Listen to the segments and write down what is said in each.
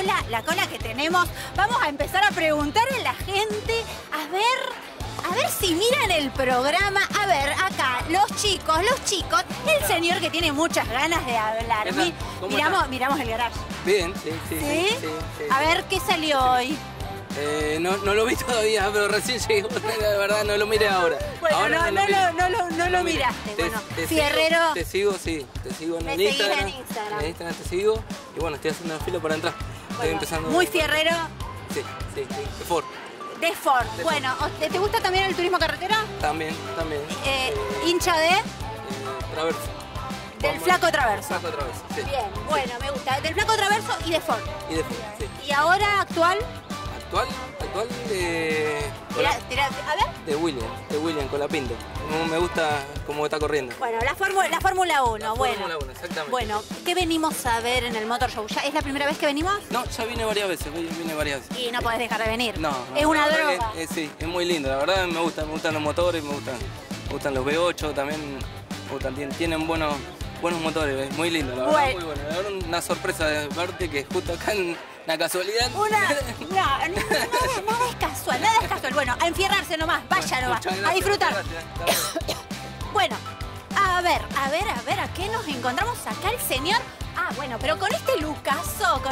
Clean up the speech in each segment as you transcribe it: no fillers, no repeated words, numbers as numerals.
cola que tenemos. Vamos a empezar a preguntarle a la gente, a ver si miran el programa. A ver, acá, los chicos, el señor que tiene muchas ganas de hablar. Miramos el garage. Bien, sí. A ver, ¿qué salió hoy? No lo vi todavía, pero recién llegó, la verdad no lo miré ahora. Bueno, ahora no lo miraste. Fierrero. Te sigo en Instagram. En Instagram te sigo. Y bueno, estoy haciendo el filo para entrar. Estoy empezando. Muy fierrero. Sí, de Ford. De Ford. Bueno, ¿te gusta también el turismo carretera? También. ¿Hincha de? Traverso. Del Flaco Traverso. Sí. Bien, bueno, me gusta. Del Flaco Traverso y de Ford. Sí. ¿Y ahora actual? Actual de... A ver. De William, con la Pinto. Me gusta cómo está corriendo. Bueno, la Fórmula 1, bueno. Fórmula 1, exactamente. Bueno, ¿qué venimos a ver en el Motor Show? ¿Ya es la primera vez que venimos? No, ya vine varias veces, Y no podés dejar de venir. No. Es una droga. Sí, es muy lindo, la verdad me gustan los motores, me gustan los V8 también, tienen buenos motores, es muy lindo, la verdad, muy bueno. La verdad, una sorpresa de verte que justo acá en la casualidad. Nada es casual. Bueno, a enfierrarse nomás, vaya nomás, a disfrutar. Gracias. Bueno, a ver, ¿a qué nos encontramos acá el señor? Bueno, pero con este lucazo,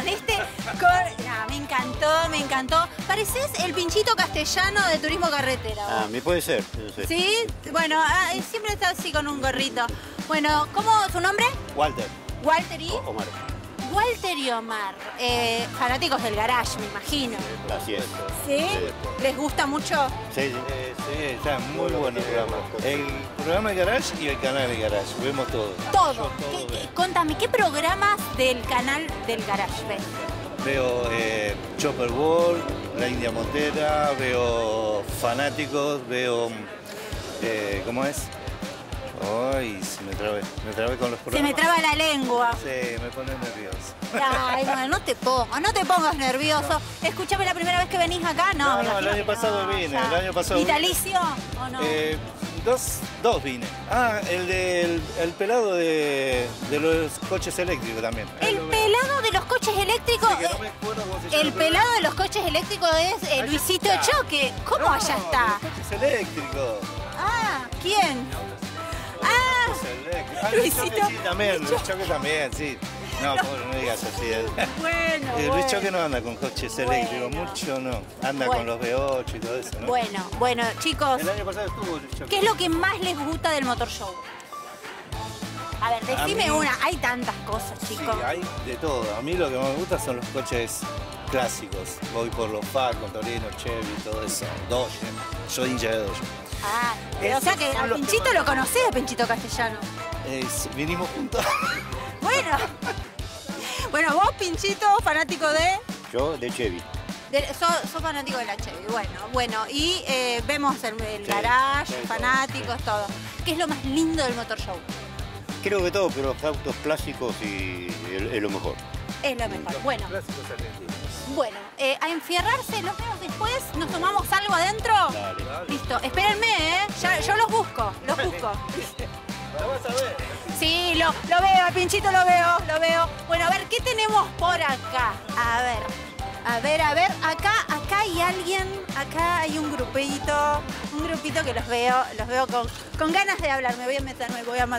me encantó. Pareces el Pinchito Castellano de turismo carretera. Me puede ser, no sé. ¿Sí? Bueno, siempre está así con un gorrito. Bueno, ¿cómo su nombre? Walter. Walter y... Omar. Walter y Omar, fanáticos del garage, me imagino. Así es. ¿Sí? ¿Les gusta mucho? Sí, está muy bueno el programa. El programa de Garage y el canal de Garage, vemos todo. Todo. Contame, ¿qué programas del canal del garage ves? Veo Chopper World, La India Montera, veo Fanáticos, veo... ¿cómo es? Ay, me trabé con los programas. Se me traba la lengua. Sí, me pone nervioso. Ay, bueno, no te pongas nervioso. Escuchame, ¿la primera vez que venís acá? No, el año pasado vine, ¿Vitalicio o no? Dos vine. El pelado de los coches eléctricos también. ¿El pelado de los coches eléctricos? Sí, no me acuerdo cómo se llama. El pelado de los coches eléctricos es Luisito Choque. ¿Cómo allá está? Los coches eléctricos. ¿Quién? Luis Choque sí, también. Luis Choque también, sí. No, pobre, no digas así. Bueno, Luis Choque no anda con coches eléctricos, mucho no. Anda con los V8 y todo eso, ¿no? Bueno, chicos. El año pasado estuvo Luis Choque. ¿Qué es lo que más les gusta del Motor Show? A ver, decime una. Hay tantas cosas, chicos. Sí, hay de todo. A mí lo que más me gusta son los coches clásicos. Voy por los Falcon, Torino, Chevy, todo eso. Dodge. Soy hincha de Dodge. O sea que al Pinchito lo conocés, a Pinchito Castellano. Vinimos juntos. Bueno, vos, Pinchito, fanático de... Yo de Chevy. Sos fanático de la Chevy, bueno. Y vemos el garage, fanáticos, todo. ¿Qué es lo más lindo del Motor Show? Creo que todo, pero los autos clásicos es lo mejor. Es lo mejor, bueno. A enfierrarse, nos vemos después, nos tomamos algo adentro. Dale. Listo, espérenme, yo los busco. ¿Lo vas a ver? Sí, lo veo, al Pinchito lo veo. Bueno, a ver, ¿qué tenemos por acá? A ver, acá hay alguien, acá hay un grupito que los veo con ganas de hablar. Me voy a meter.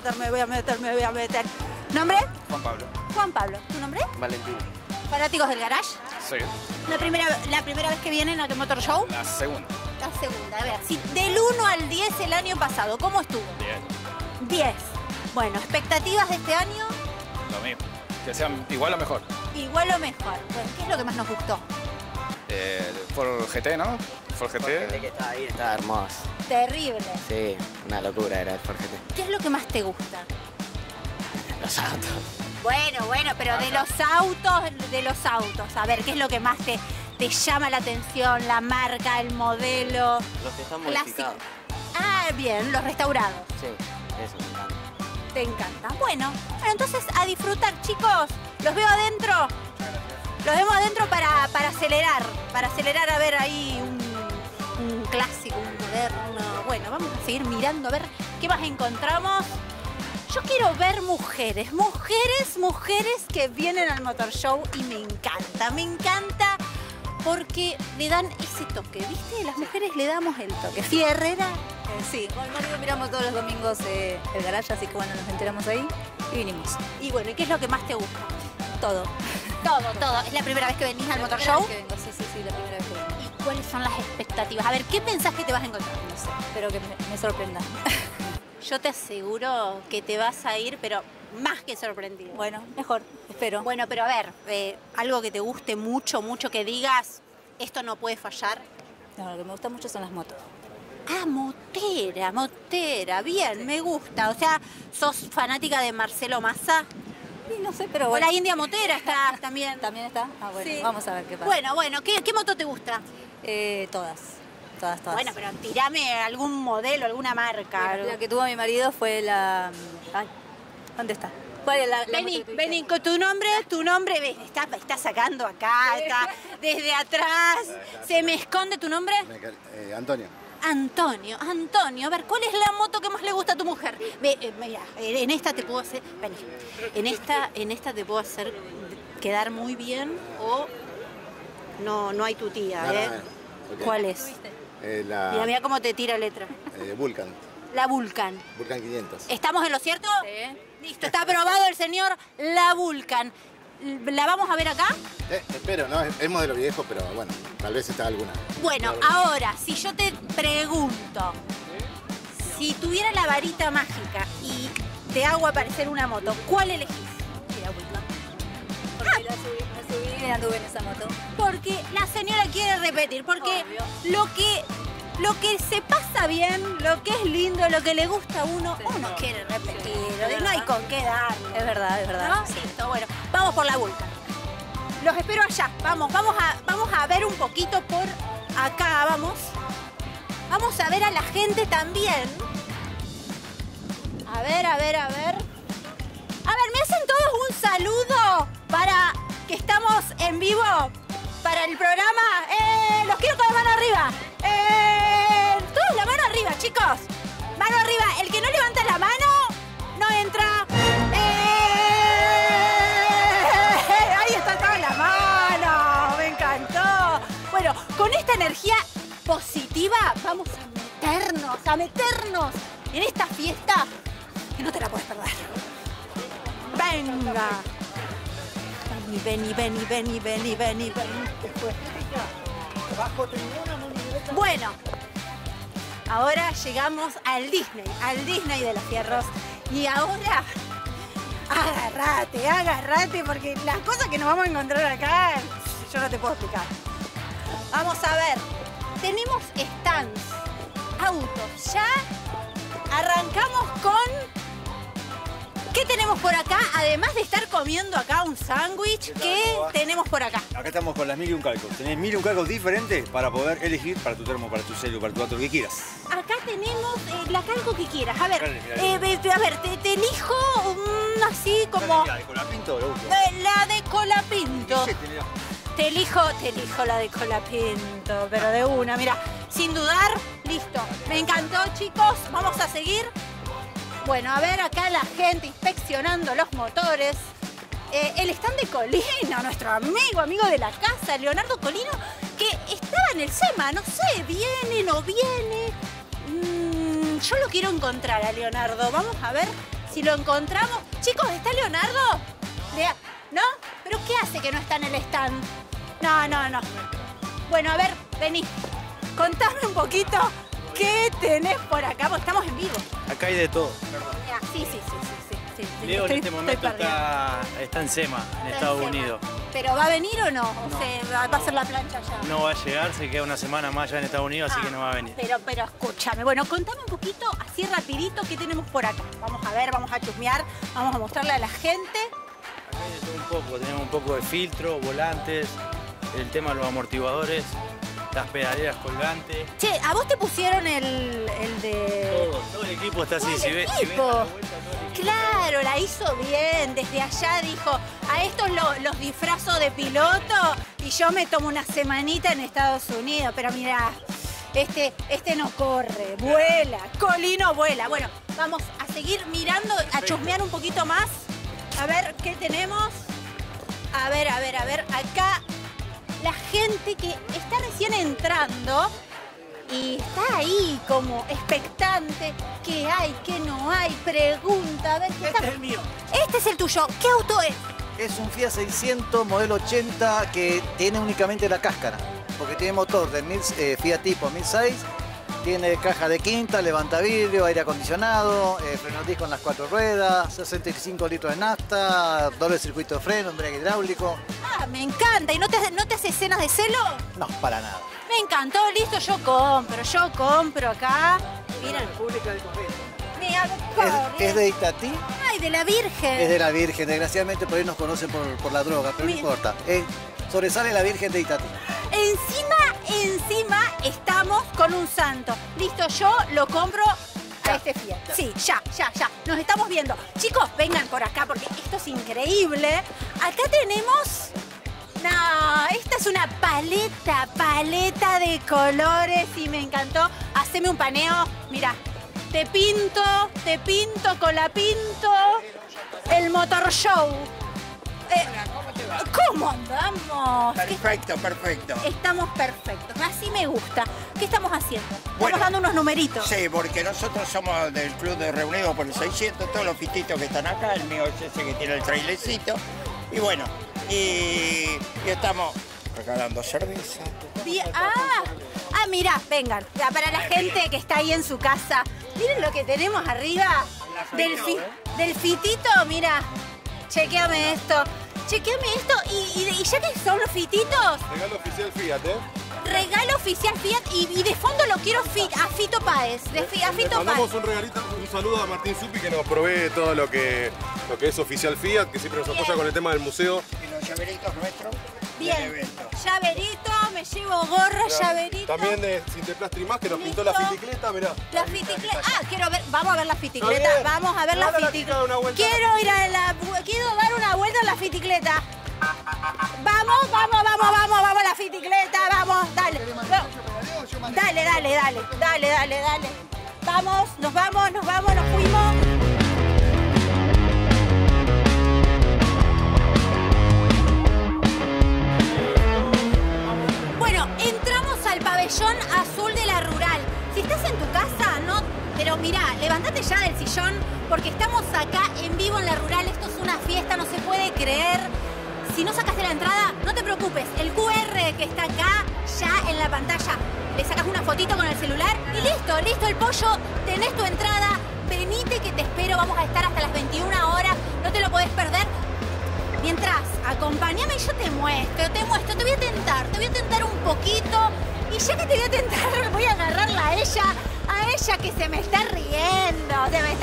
¿Nombre? Juan Pablo. ¿Tu nombre? Valentín. ¿Fanáticos del garage? Sí. ¿La primera vez que vienen al Motor Show? La segunda. La segunda, a ver, si del 1 al 10 el año pasado, ¿cómo estuvo? 10. Bueno, ¿expectativas de este año? Lo mismo. Que sean igual o mejor. Igual o mejor. Bueno, ¿qué es lo que más nos gustó? Ford GT, ¿no? Ford GT. Que estaba ahí, estaba hermoso. Terrible. Sí, una locura era el Ford GT. ¿Qué es lo que más te gusta? Los autos. Bueno, pero de los autos. A ver, ¿qué es lo que más te llama la atención? La marca, el modelo. Los que están modificados. Bien, los restaurados. Sí, eso me encanta. Te encanta. Bueno, entonces a disfrutar, chicos. Los veo adentro. Los vemos adentro para acelerar, a ver ahí un clásico, un moderno. Bueno, vamos a seguir mirando a ver qué más encontramos. Yo quiero ver mujeres que vienen al Motor Show y me encanta porque le dan ese toque, ¿viste? Las mujeres le damos el toque. Fierrera. Sí, con el marido miramos todos los domingos el garage, así que bueno, nos enteramos ahí y vinimos. Y bueno, ¿y qué es lo que más te gusta? Todo. Todo. ¿Es la primera vez que venís al Motor Show? Que vengo. Sí, la primera vez que vengo. ¿Y cuáles son las expectativas? A ver, ¿qué pensás que te vas a encontrar? No sé, espero que me sorprenda. Yo te aseguro que te vas a ir, pero más que sorprendido. Bueno, mejor, espero. Bueno, pero a ver, algo que te guste mucho, que digas, esto no puede fallar. No, lo que me gusta mucho son las motos. Ah, motera, bien, me gusta. O sea, ¿sos fanática de Marcelo Massa? Sí, no sé, pero O bueno. la India Motera está también. ¿También está? Ah, bueno, Sí. vamos a ver qué pasa. Bueno, ¿qué moto te gusta? Todas. Bueno, pero tirame algún modelo, alguna marca. Bueno, la que tuvo mi marido fue la... Ay, ¿dónde está? ¿Cuál es la moto que tuviste? Vení, con tu nombre, ves, está sacando acá, está desde atrás. Se me esconde tu nombre. Antonio. Antonio, a ver, ¿cuál es la moto que más le gusta a tu mujer? Mira, en esta te puedo hacer, vení, en esta te puedo hacer quedar muy bien o no hay tu tía, No, ¿eh? ok. ¿Cuál es? Mira cómo te tira letra. Vulcan. La Vulcan. Vulcan 500. ¿Estamos en lo cierto? Sí. Listo, está aprobado el señor La Vulcan. ¿La vamos a ver acá? Espero, ¿no? Es modelo viejo, pero bueno, tal vez está alguna. Bueno, ahora, si yo te pregunto, si tuviera la varita mágica y te hago aparecer una moto, ¿cuál elegís? Sí, la Vulcan. Porque la subí y anduve en esa moto. Porque la señora quiere repetir, porque Obvio. lo que se pasa bien, lo que es lindo, lo que le gusta a uno, Sí, uno no. quiere repetir, Es no hay verdad. con qué darle. Es verdad. ¿No? Sí. Listo, bueno, vamos por la Vulcan. Los espero allá, vamos a ver un poquito por acá, vamos. Vamos a ver a la gente también. A ver. A ver, ¿me hacen todos un saludo para que estamos en vivo para el programa? Los quiero con la mano arriba. Todos la mano arriba, chicos. Mano arriba. El que no levanta la mano no entra. Ahí está toda la mano. Me encantó. Bueno, con esta energía positiva vamos a meternos en esta fiesta que no te la puedes perder. Venga. Vení. Bueno, ahora llegamos al Disney de los Fierros. Y ahora, agárrate, porque las cosas que nos vamos a encontrar acá, yo no te puedo explicar. Vamos a ver, tenemos stands, autos, ya arrancamos con... ¿Qué tenemos por acá? Además de estar comiendo acá un sándwich, ¿qué tenemos por acá? Acá estamos con las 1001 calcos. Tenés 1001 calcos diferentes para poder elegir para tu termo, para tu celu, para tu auto, lo que quieras. Acá tenemos la calco que quieras. A ver, Dale, te elijo así como La de Colapinto, lo uso. la de Colapinto. Ese tenés. Te elijo la de Colapinto, pero de una, mira, sin dudar, listo. Me encantó, chicos, vamos a seguir. Bueno, a ver acá la gente inspeccionando los motores. El stand de Colino, nuestro amigo de la casa, Leonardo Colino, que estaba en el SEMA, no sé, viene, no viene. Yo lo quiero encontrar a Leonardo, vamos a ver si lo encontramos. Chicos, ¿está Leonardo? ¿No? ¿Pero qué hace que no está en el stand? No. Bueno, a ver, vení. Contame un poquito qué tenés por acá, porque estamos en vivo. Acá hay de todo. Sí. Leo en este momento perdida. está en SEMA, en Está en Estados SEMA. Unidos. ¿Pero va a venir o no? ¿O va a hacer la plancha ya? No va a llegar, se queda una semana más ya en Estados Unidos, así que no va a venir. Pero escúchame, bueno, contame un poquito, así rapidito, qué tenemos por acá. Vamos a ver, vamos a chusmear, vamos a mostrarle a la gente. Acá hay de todo un poco, tenemos un poco de filtro, volantes, el tema de los amortiguadores, las pedaleras colgantes. Che, ¿a vos te pusieron el de...? Todo el equipo está así, Todo el si ves equipo. la vuelta, todo el equipo. Claro, la hizo bien, desde allá dijo, a estos los disfrazo de piloto y yo me tomo una semanita en Estados Unidos, pero mirá, este no corre, vuela, Colino vuela. Bueno, vamos a seguir mirando, a chusmear un poquito más. A ver, ¿qué tenemos? A ver, acá la gente que está recién entrando y está ahí como expectante. ¿Qué hay? ¿Qué no hay? Pregunta, a ver qué está. Este es el mío. Este es el tuyo. ¿Qué auto es? Es un Fiat 600 modelo 80 que tiene únicamente la cáscara, porque tiene motor del Fiat Tipo 1006, tiene caja de quinta, levantavidrio, aire acondicionado, freno disco en las 4 ruedas, 65 litros de nafta, doble circuito de freno, embrague hidráulico. Ah, me encanta. ¿Y no te hace escenas de celo? No, para nada. Me encantó, listo, yo compro acá. Mira, República del Correo. mira, Es de Itatí. Ay, de la Virgen. Es de la Virgen, desgraciadamente por ahí nos conocen por la droga, pero no importa. Sobresale la Virgen de Itatí. Encima estamos con un santo. Listo, yo lo compro a este Fiat. Sí, ya. Nos estamos viendo. Chicos, vengan por acá porque esto es increíble. Acá tenemos... No, esta es una paleta de colores y me encantó. Haceme un paneo. Mira, te pinto, colapinto, el motor show. ¿Cómo andamos? Perfecto. Estamos perfectos, así me gusta. ¿Qué estamos haciendo? Bueno, estamos dando unos numeritos. Sí, porque nosotros somos del club de Reunidos por el 600, todos los fititos que están acá, el mío es ese que tiene el trailecito. Y bueno, y estamos regalando cerveza. Mira, vengan. Para la gente que está ahí en su casa, miren lo que tenemos arriba del fitito, mira. Chequéame esto. Y ya que son los fititos... Regalo oficial Fiat, ¿eh? Regalo oficial Fiat y de fondo lo quiero a Fito Páez. A Fito Mandamos Páez. un regalito, un saludo a Martín Supi que nos provee todo lo que es oficial Fiat, que siempre nos apoya con el tema del museo. Y los llaveritos nuestros. Bien, llaverito, me llevo gorra, llaverito. También de Sinteplastri más, que nos pintó la fiticleta, mirá. La fiticleta. Vamos a ver la fiticleta. Vamos a ver la fiticleta. Quiero dar una vuelta en la fiticleta. Vamos a la fiticleta, vamos, dale. Dale. Vamos, nos fuimos. Bueno, entramos al pabellón azul de la Rural. Si estás en tu casa, no, pero mirá, levántate ya del sillón porque estamos acá en vivo en la Rural. Esto es una fiesta, no se puede creer. Si no sacaste la entrada, no te preocupes. El QR que está acá, ya en la pantalla, le sacas una fotito con el celular y listo, el pollo, tenés tu entrada. Venite que te espero, vamos a estar hasta las 21 horas, no te lo podés perder. Mientras, acompáñame y yo te muestro, te voy a tentar un poquito. Y ya que te voy a tentar, voy a agarrarla a ella que se me está riendo,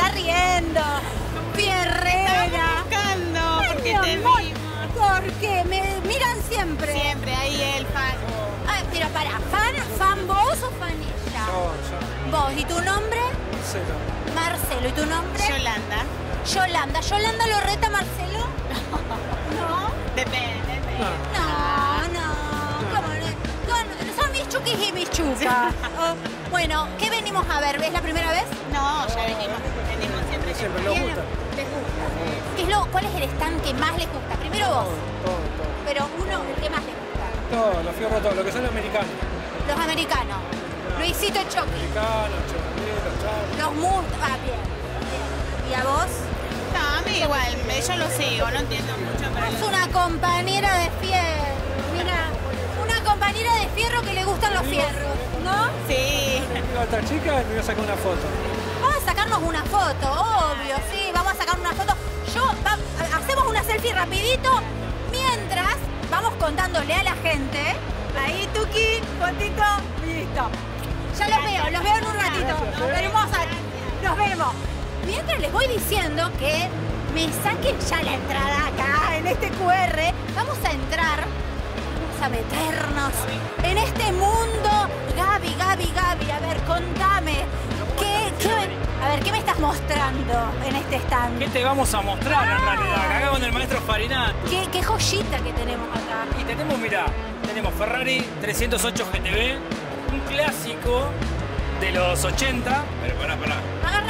Fierrera. Porque Ay, te amor, vimos. Porque me miran siempre. Siempre, ahí el fan. Ay, pero para, ¿fan vos o fan ella? Yo. Vos, ¿y tu nombre? Marcelo, ¿y tu nombre? ¿Yolanda lo reta Marcelo? ¿No? Depende. No. ¿Cómo no? Son mis chuquis y mis chucas. Bueno, ¿qué venimos a ver? ¿Es la primera vez? No, ya venimos siempre. Siempre nos gusta. ¿Les gusta? ¿Cuál es el stand que más les gusta? Primero vos. Todo. Pero el que más les gusta. Todo, los fierros, todo, lo que son los americanos. Los americanos. Luisito Choque. Americanos, Chocolate, Charlie. Los Murt. Bien. ¿Y a vos? No, a mí igual, yo lo sigo, no entiendo mucho, pero... Es una compañera de fierro. Mira, una compañera de fierro que le gustan los fierros, ¿no? Sí. Digo a esta chica y me voy a sacar una foto. Vamos a sacarnos una foto, obvio, sí, vamos a sacar una foto. Hacemos una selfie rapidito, mientras vamos contándole a la gente. Ahí, Tuki, fotito, listo. Ya los veo en un ratito. Hermosa, nos vemos. Mientras les voy diciendo que me saquen ya la entrada acá, en este QR, vamos a entrar, vamos a meternos en este mundo. Gaby, a ver, contame, ¿qué me estás mostrando en este stand? ¿Qué te vamos a mostrar en realidad? Acá con el maestro Farinato. ¿Qué joyita que tenemos acá? Y tenemos Ferrari 308 GTB, un clásico de los 80. Agarra,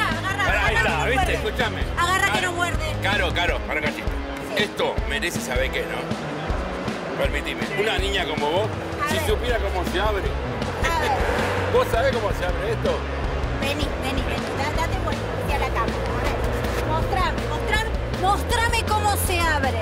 Ahí está, ¿viste? Escúchame. Agarra que no muerde. Caro, para cachito. Esto merece saber qué, ¿no? Permitime. Una niña como vos, si supiera cómo se abre. ¿Vos sabés cómo se abre esto? Vení. Date vuelta hacia la cama. Mostrame cómo se abre.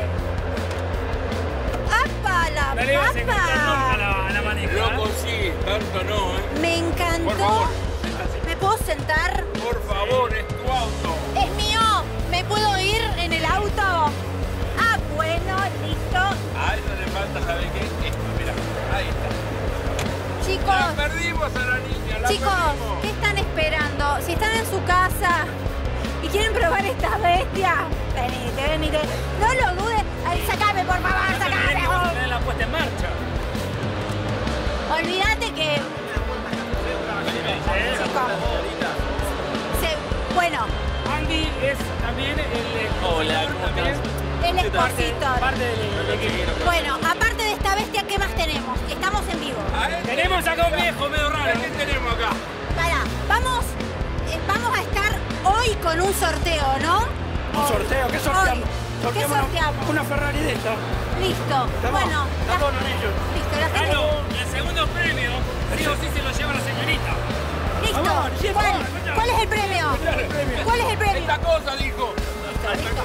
¡Apa, la No le vas a papa! encontrar nunca la manija. Loco, sí, tanto no, ¿eh? Me encantó. Por favor. ¿Me puedo sentar? Por favor, es tu auto. Es mío. ¿Me puedo ir en el auto? Ah, bueno, listo. A eso le falta, ¿sabe qué? Esto, mirá, ahí está. Chicos. La perdimos a la niña, Chicos, perdimos. ¿qué están esperando? Si están en su casa y quieren probar esta bestia, venite. No lo dudes. Ay, sacame, por favor, sacame. Vamos a tener la puesta en marcha. Olvídate que... Bueno. Andy es también el... Hola, ¿cómo estás? El expositor. Parte del equipo. Bueno, aparte de esta bestia, ¿qué más tenemos? Estamos en vivo. Tenemos acá un viejo medio raro. ¿Qué tenemos acá? Pará, vamos a estar hoy con un sorteo, ¿no? ¿Un sorteo? ¿Qué sorteamos? ¿Qué sorteamos? Una Ferrari de esta. Listo. Bueno, Está con ellos. listo, la gente... Ganó el segundo premio. Sí o sí se lo lleva la señorita. Listo. Vamos, sí, ¿Cuál es el premio? ¿Cuál es el premio? Esta cosa, dijo. Listo.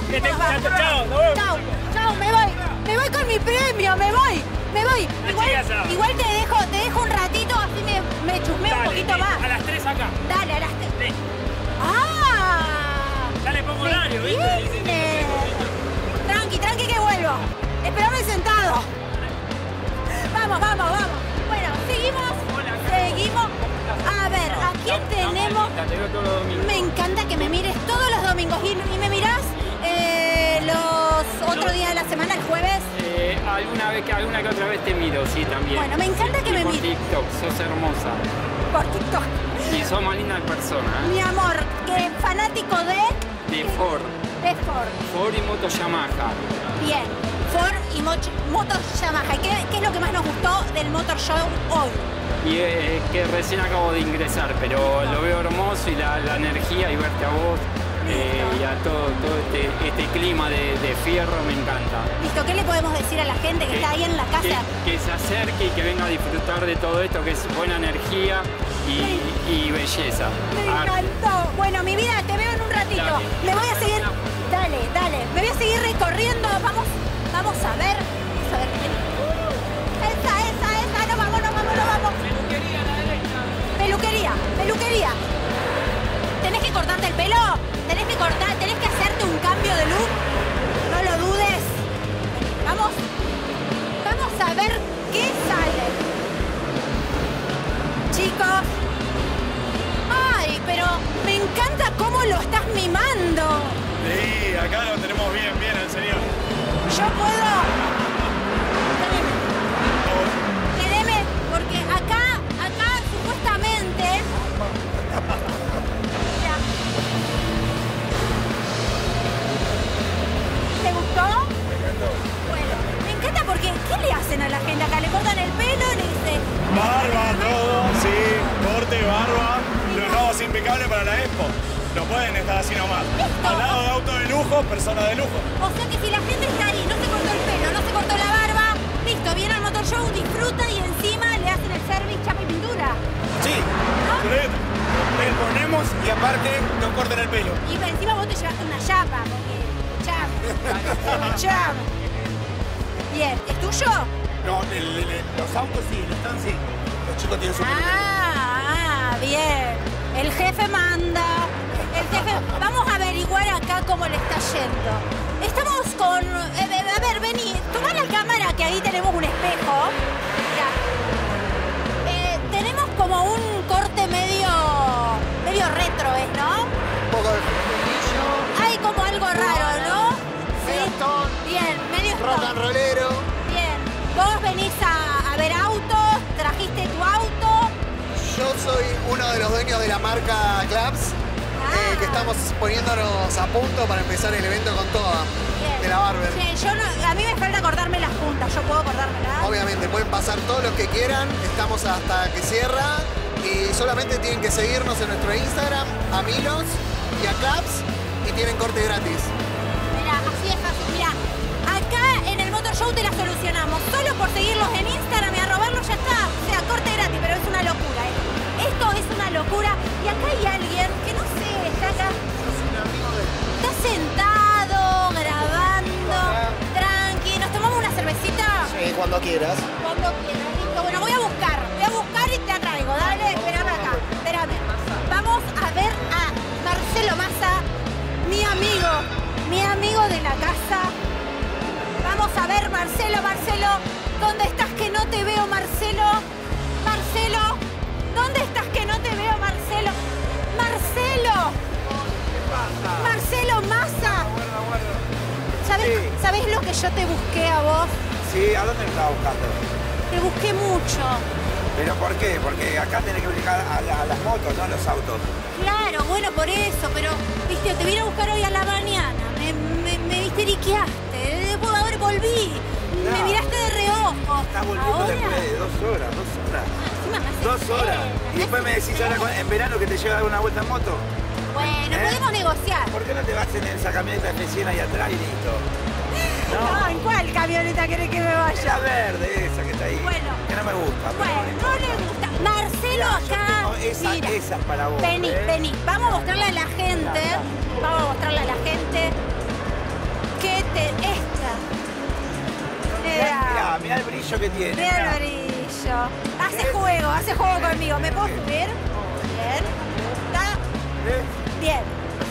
Chao, me voy con mi premio, me voy. Igual te dejo un ratito, así me chusmeo un poquito más. A las 3 acá. Dale, a las 3. Sí. ¡Ah! Ya le pongo horario, ¿viste? Tranqui que vuelvo. Espérame sentado. Vamos. Bueno, seguimos. A ver, ¿a quién tenemos? Me encanta que me mires todos los domingos. ¿Y me mirás los otros días de la semana, el jueves? Alguna que otra vez te miro, sí, también. Bueno, me encanta que me por mires. TikTok, sos hermosa. Por TikTok. Y sos más linda persona, Mi amor, que fanático De Ford. de Ford. Ford y moto Yamaha. Bien, Ford y Motor Yamaha. ¿Y qué es lo que más nos gustó del Motor Show hoy? Y que recién acabo de ingresar, pero lo veo hermoso y la energía y verte a vos y a todo este clima de fierro me encanta. Listo, ¿qué le podemos decir a la gente que está ahí en la casa? Que se acerque y que venga a disfrutar de todo esto, que es buena energía y belleza. Me encantó. Bueno, mi vida, te veo en un ratito. Dale. Me voy a seguir... Dale. Me voy a seguir recorriendo. Vamos a ver. Esa. No, vamos. Peluquería. ¿Tenés que cortarte el pelo? ¿Tenés que hacerte un cambio de look? No lo dudes. Vamos a ver qué sale. Chicos. Ay, pero me encanta cómo lo estás mimando. Sí, acá lo tenemos bien el señor. Yo puedo... Quédeme, porque acá supuestamente... Mira. ¿Te gustó? Me encantó. Bueno, me encanta porque ¿qué le hacen a la gente acá? ¿Le cortan el pelo? ¿Le dicen? Barba, todo, sí, corte, barba. Los nuevos impecables para la expo. No pueden estar así nomás. Al lado de auto de lujo, persona de lujo. O sea que si la gente está ahí, no se cortó el pelo, no se cortó la barba, listo, viene al Motor Show, disfruta y encima le hacen el service, chapa y pintura. Sí, le ponemos y aparte nos cortan el pelo. Y encima vos te llevaste una chapa, porque chapa. Bien, ¿es tuyo? No, los autos sí, el stand sí. Los chicos tienen su Bien. El jefe manda. Vamos a averiguar acá cómo le está yendo. Estamos con... a ver, vení. Tomá la cámara que ahí tenemos un espejo. Mirá. Tenemos como un corte medio retro, ¿ves, no? Un poco de Hay como algo raro, ¿no? Sí. Bien, medio rock and rollero. Bien. Vos venís a ver autos, trajiste tu auto. Yo soy uno de los dueños de la marca Claps, que estamos poniéndonos a punto para empezar el evento con toda, de la Barber. Sí, a mí me falta cortarme las puntas, ¿yo puedo cortármelas? Obviamente, pueden pasar todos los que quieran, estamos hasta que cierra y solamente tienen que seguirnos en nuestro Instagram, Amilos, y a Claps y tienen corte gratis. Mira, así es fácil. Mira, acá en el Motor Show te la solucionamos. Solo por seguirlos en Instagram y arrobarlos ya está. O sea, corte gratis, pero es una locura, ¿eh? Esto es una locura. Y acá hay alguien que no sé, está acá. Está sentado, grabando, tranqui. ¿Nos tomamos una cervecita? Sí, cuando quieras. Cuando quieras, listo. Bueno, voy a buscar y te atraigo. Dale, espérame acá, espérame. Vamos a ver a Marcelo Massa, mi amigo de la casa. Vamos a ver, Marcelo, ¿dónde estás que no te veo, Marcelo? Marcelo, ¿dónde estás que no te veo, Marcelo? Marcelo. Marcelo Massa. ¿Sabés lo que yo te busqué a vos? Sí, ¿a dónde me estaba buscando? Te busqué mucho. ¿Pero por qué? Porque acá tenés que ubicar a las motos, no a los autos. Claro, bueno, por eso, pero, viste, te vine a buscar hoy a la mañana. Me histeriqueaste. Después ahora volví. No. Me miraste de reojo. Estás volviendo ¿Ahora? después de 2 horas. Encima me haces 2 horas. feo. Y después me decís ahora en verano que te lleva a dar una vuelta en moto. Bueno, podemos negociar. ¿Por qué no te vas en esa camioneta F100 ahí atrás y listo? No, ¿en cuál camioneta querés que me vaya? La verde esa que está ahí. Bueno. Que no me gusta. Bueno, no le gusta. Marcelo acá. Mira, Esa es para vos. Vení. Vamos a mostrarle a la gente. Esta. Mirá el brillo que tiene. Mira el brillo. Hace juego conmigo. ¿Me puedo subir? Bien. ¿Está? Bien.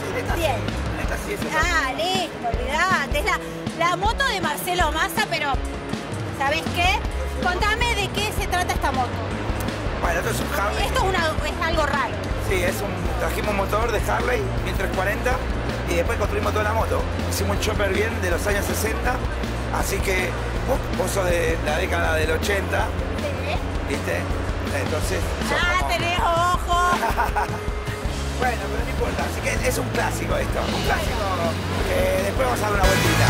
Ah, listo, olvidate. Es la moto de Marcelo Massa, pero ¿sabés qué? Contame de qué se trata esta moto. Bueno, esto es un Harley. Esto es algo raro. Sí, trajimos un motor de Harley 1340 y después construimos toda la moto. Hicimos un chopper bien de los años 60, así que vos sos de la década del 80, ¿viste? Entonces... tenés ojo. Bueno, pero no importa, así que es un clásico esto, un clásico que después vamos a dar una vueltita.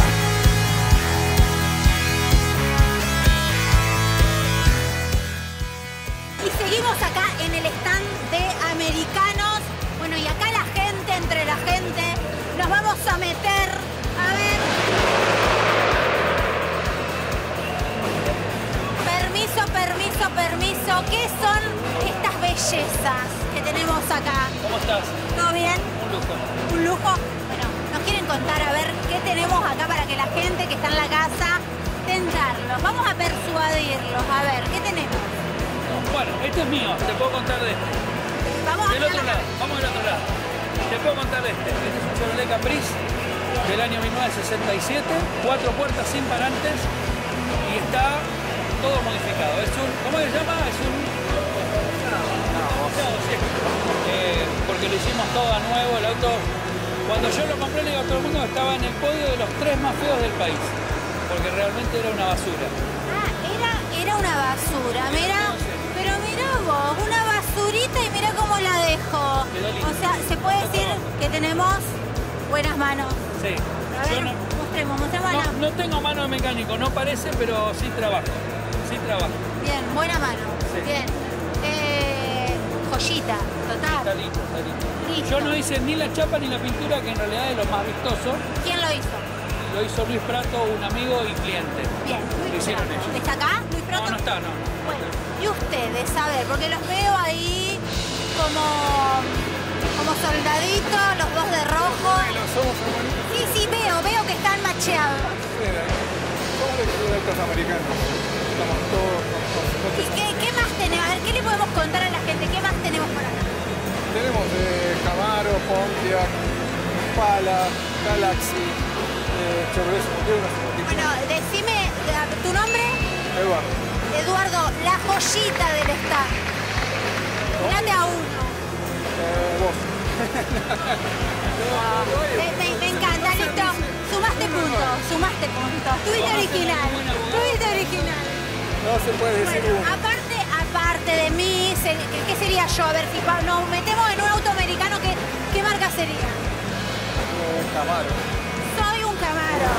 Y seguimos acá en el stand de Americanos. Bueno, y acá entre la gente, nos vamos a meter, a ver. Permiso. ¿Qué son estas bellezas que tenemos acá? ¿Cómo estás? ¿Todo bien? Un lujo. Bueno, nos quieren contar a ver qué tenemos acá para que la gente que está en la casa tentarlos. Vamos a persuadirlos. A ver, ¿qué tenemos? Bueno, este es mío, te puedo contar de este. Vamos del otro lado. Te puedo contar de este. Este es un Chevrolet Caprice del año 1967, 4 puertas sin parantes y está todo modificado. Es un, ¿cómo se llama? Es un... porque lo hicimos todo a nuevo, el auto. Cuando yo lo compré, le digo a todo el mundo que estaba en el podio de los 3 más feos del país, porque realmente era una basura. Era una basura, mira, pero mira vos, una basurita y mira cómo la dejo. O sea, se puede decir que tenemos buenas manos. Sí. A ver, mostremos no tengo mano de mecánico, no parece, pero sí trabajo. Bien, buena mano. Sí. Bien. Joyita, total. Está listo. Yo no hice ni la chapa ni la pintura, que en realidad es lo más vistoso. ¿Quién lo hizo? Lo hizo Luis Prato, un amigo y cliente. Bien, lo hicieron ellos. ¿Está acá, Luis Prato? No está, no. Bueno, y ustedes, a ver, porque los veo ahí como soldaditos, los dos de rojo. Sí, veo que están macheados. Somos estos americanos. Estamos todos. ¿Y qué más tenemos? A ver, ¿qué le podemos contar a la gente? ¿Qué más tenemos por acá? Tenemos Camaro, Pontiac, Impala, Galaxy, Chevrolet Suburban. Bueno, decime, ¿tu nombre? Eduardo, la joyita del stand. Mirate a uno. Vos. Me encanta, listo. Sumaste puntos. Tuviste original. No se puede decir bueno, uno. aparte de mí, ¿qué sería yo? A ver, si nos metemos en un auto americano, ¿qué marca sería? Camaro. Soy un Camaro.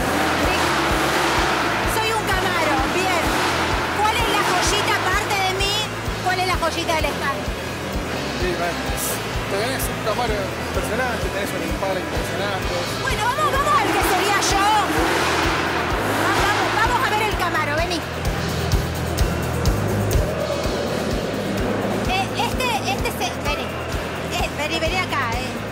Bien. ¿Cuál es la joyita aparte de mí? ¿Cuál es la joyita del stand? Sí, tenés un Camaro impresionante, tenés un Impala impresionante. Bueno, vamos al que sería yo. Vamos a ver el Camaro, vení. Vení acá,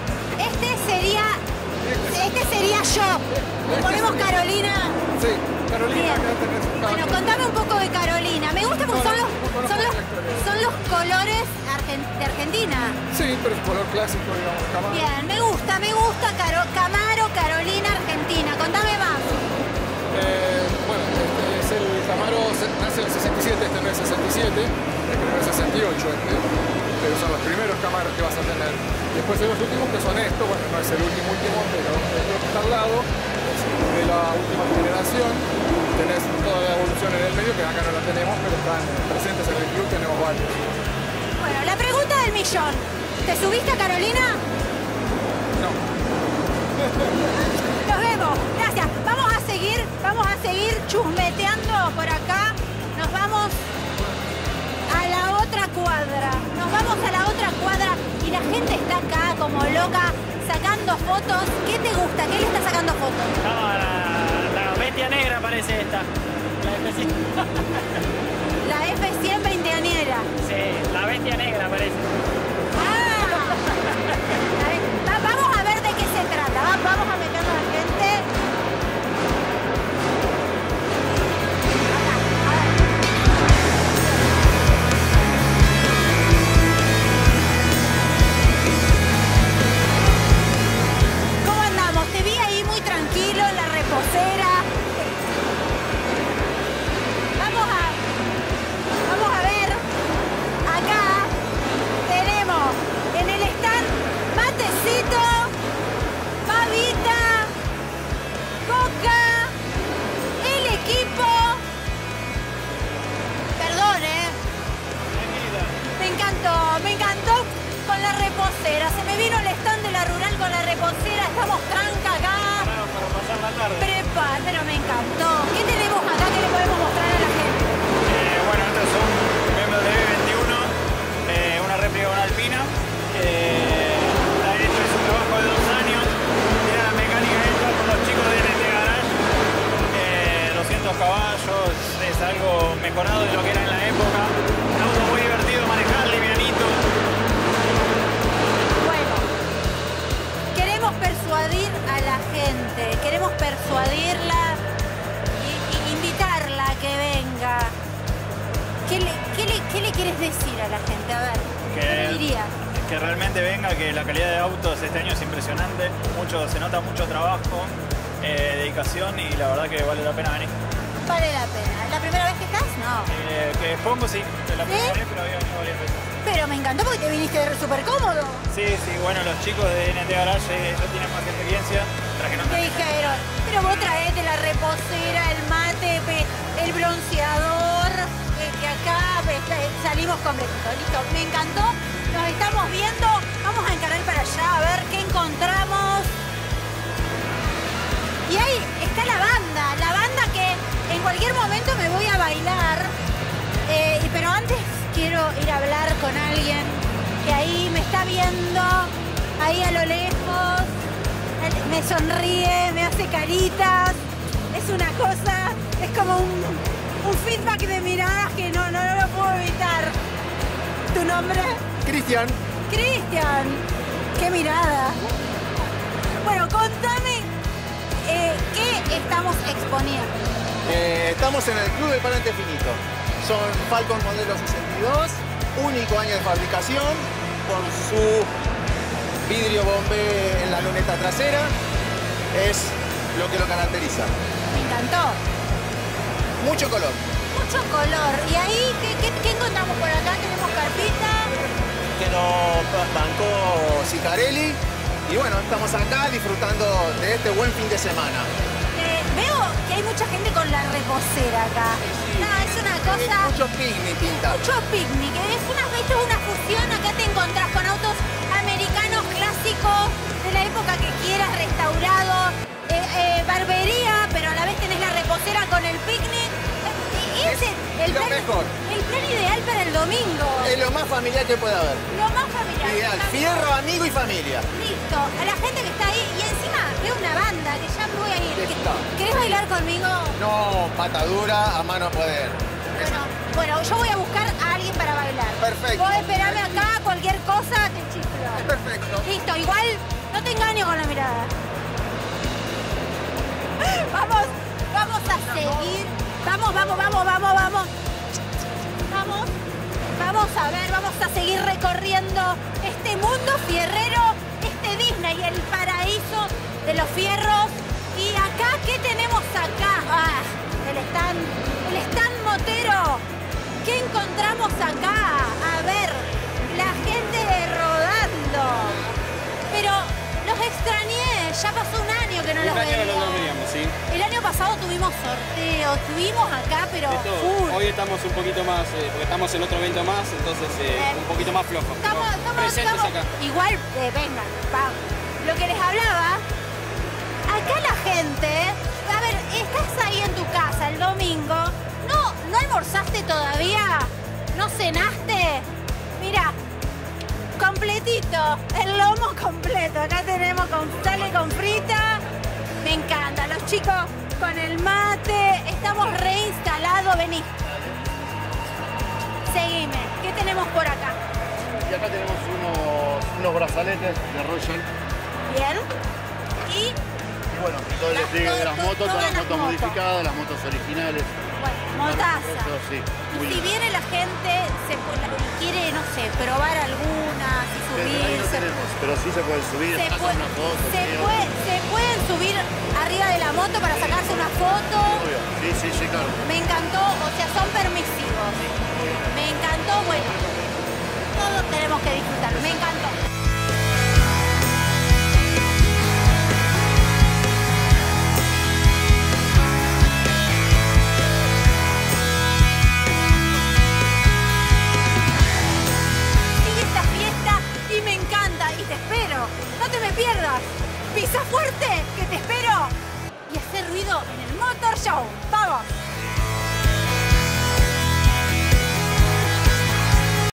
Este sería yo. Le ponemos Carolina. Sí, Carolina. Bueno, contame un poco de Carolina. Me gusta porque son los colores de Argentina. Sí, pero es color clásico, digamos, Camaro. Bien, me gusta Camaro, Carolina, Argentina. Contame más. Bueno, este es el Camaro, nace en el 67, este no es 67, el primero es 68 pero son los primeros Camaros que vas a tener. Después de los últimos que son estos, bueno, no es el último, pero el que está al lado, es de la última generación. Tenés toda la evolución en el medio, que acá no la tenemos, pero están presentes en el club, tenemos varios. Bueno, la pregunta del millón. ¿Te subiste a Carolina? No. Nos vemos, gracias. Vamos a seguir chusmeteando por acá. Nos vamos a la otra cuadra. Y la gente está acá como loca sacando fotos. ¿Qué te gusta? ¿Qué le está sacando fotos? No, la bestia negra parece esta. La F100. La F100 veinteañera. Sí, la bestia negra parece. Vamos a ver de qué se trata. Vamos a meternos a la gente. ¿Cómo andamos? Te vi ahí muy tranquilo en la reposera. Vamos a ver. Acá tenemos en el stand matecito, babita, coca, el equipo. Perdón, me encantó con la reposera. Se me vino el stand de la rural con la reposera. Estamos tranca acá. Para pasar la tarde. Pero me encantó. ¿Qué tenemos acá que le podemos mostrar a la gente? Bueno, estos son BMW 21, una réplica de una Alpina. Esto es un trabajo de 2 años. Tiene la mecánica hecha por los chicos de NT Garage. 200 caballos, es algo mejorado de lo que era en la época. Un auto muy divertido manejar, livianito. Bueno, queremos persuadir a la gente, queremos persuadirla y invitarla a que venga. ¿Qué le quieres decir a la gente? A ver, ¿qué le dirías? Que realmente venga, que la calidad de autos este año es impresionante. Se nota mucho trabajo, dedicación y la verdad que vale la pena venir. Vale la pena. ¿La primera vez que estás? No. Que pongo sí, es la primera vez, pero había venido varias veces. Pero me encantó porque te viniste súper cómodo. Sí, bueno, los chicos de NT Garage ya tienen más experiencia. ¿Qué dijeron? Pero vos traete la reposera, el mate, el bronceador, que acá salimos completitos. Listo, me encantó. Nos estamos viendo. Vamos a encarar para allá a ver qué encontramos. Y ahí está la banda que en cualquier momento me voy a bailar. Pero antes quiero ir a hablar con alguien que ahí me está viendo, ahí a lo lejos, me sonríe, me hace caritas. Es una cosa, es como un feedback de miradas que no lo puedo evitar. ¿Tu nombre? Cristian. Cristian, qué mirada. Bueno, contame qué estamos exponiendo. Estamos en el Club de Parante Finito. Son Falcon modelo 62, único año de fabricación, con su vidrio bombé en la luneta trasera. Es lo que lo caracteriza. Me encantó. Mucho color. Mucho color. ¿Y ahí qué encontramos por acá? Tenemos carpita. Que nos bancó Sicarelli. Y bueno, estamos acá disfrutando de este buen fin de semana. Veo que hay mucha gente con la reposera acá. No, es una cosa... Mucho picnic pinta. Mucho picnic. Esto es una fusión. Acá te encontrás con autos americanos clásicos de la época que quieras, restaurados. Barbería, pero a la vez tenés la reposera con el picnic. Y ese, el plan ideal para el domingo. Es lo más familiar que puede haber. Lo más familiar. Ideal, fierro, amigo y familia. Listo. A la gente que está ahí. Y encima veo una banda que ya me voy a ir. Listo. ¿Querés bailar conmigo? No, pata dura, a mano a poder. Bueno, yo voy a buscar a alguien para bailar. Perfecto. Vos esperame acá, cualquier cosa te chiflo. Perfecto. Listo, igual no te engaño con la mirada. Vamos a seguir. Vamos. Vamos a ver, vamos a seguir recorriendo este mundo fierrero, este Disney, el paraíso de los fierros. Y acá, ¿qué tenemos acá? Ah, el stand motero. ¿Qué encontramos acá? A ver, la gente rodando. Pero los extrañé, ya pasó un año que no los veía. ¿Sí? El año pasado tuvimos sorteos, estuvimos acá, pero full. Hoy estamos un poquito más, porque estamos en otro evento más, entonces un poquito más flojo. Estamos presentes acá. Igual, vengan, vamos. Lo que les hablaba, acá la gente, a ver, estás ahí en tu casa el domingo, ¿no almorzaste todavía? ¿No cenaste? Mira, completito, el lomo completo. Acá tenemos sale con frita. Me encanta, los chicos con el mate, estamos reinstalados, vení. Seguime, ¿qué tenemos por acá? Y acá tenemos unos brazaletes de Royal. Bien. Y bueno, todo el despliegue de las motos, todas las motos modificadas, las motos originales. Bueno, motaza. Sí, y si viene la gente y quiere, no sé, probar algunas y subirse. Pero sí se pueden subir, se pueden subir arriba de la moto para sacarse una foto. Obvio. Sí, claro. Me encantó, o sea, son permisivos. Me encantó, bueno, todos tenemos que disfrutar, me encantó. Y me encanta, y te espero. No te me pierdas. Pisa fuerte, que te espero. Y hacer ruido en el Motor Show. ¡Vamos!